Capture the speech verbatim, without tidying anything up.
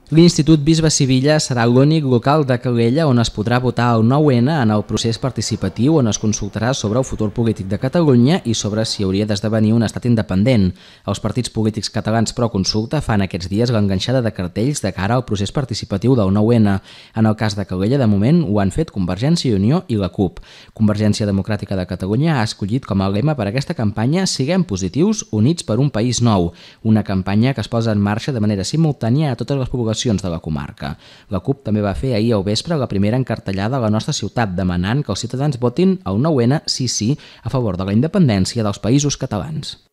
L'Institut Bisbe Sivilla serà l'únic local de Calella on es podrà votar el nou ene en el procés participatiu on es consultarà sobre el futur polític de Catalunya i sobre si hauria d'esdevenir un estat independent. Els partits polítics catalans pro consulta fan aquests dies l'enganxada de cartells de cara al procés participatiu del nou ene. En el cas de Calella, de moment, ho han fet Convergència i Unió i la CUP. Convergència Democràtica de Catalunya ha escollit com a lema per a aquesta campanya Siguem positius, units per un país nou, una campanya que es posa en marxa de manera simultània a totes les poblacions de la comarca. La CUP també va fer ahir al vespre la primera encartellada a la nostra ciutat demanant que els ciutadans votin el nou ene sí sí a favor de la independència dels països catalans.